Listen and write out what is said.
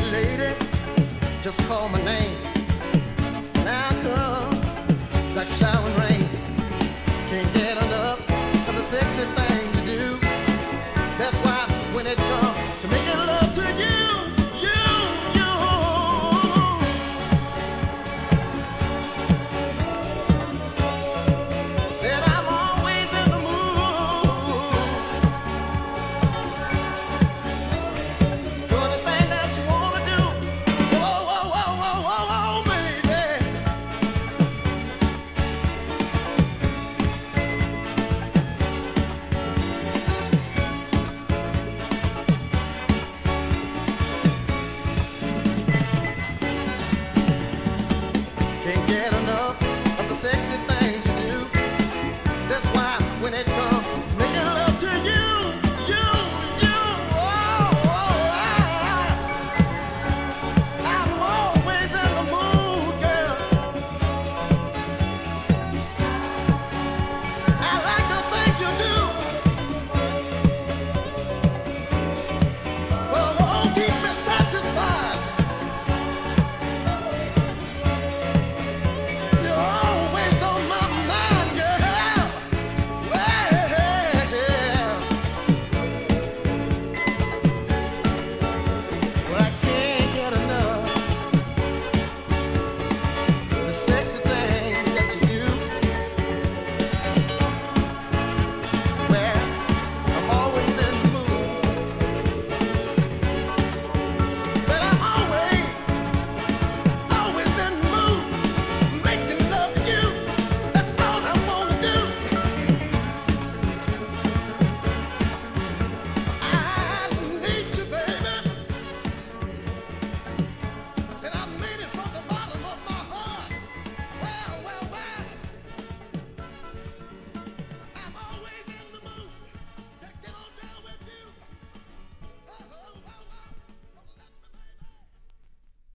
lady, just call my name. Now come like showering rain. Can't get enough of the sexy things you do. That's why when it comes to making love to you, then I'm always in the mood. Do anything that you wanna do. Whoa, whoa, whoa, whoa, whoa, whoa, baby. Can't get